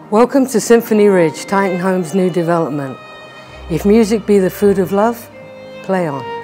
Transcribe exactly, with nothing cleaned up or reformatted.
Welcome to Symphony Ridge, Titan Homes' new development. If music be the food of love, play on.